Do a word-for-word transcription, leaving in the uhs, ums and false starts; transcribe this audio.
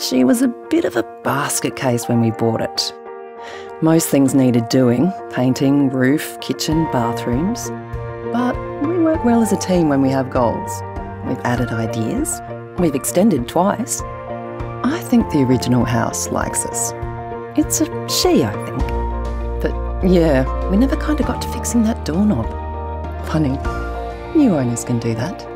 She was a bit of a basket case when we bought it. Most things needed doing: painting, roof, kitchen, bathrooms. But we work well as a team when we have goals. We've added ideas. We've extended twice. I think the original house likes us. It's a she, I think. But yeah, we never kind of got to fixing that doorknob. Funny, new owners can do that.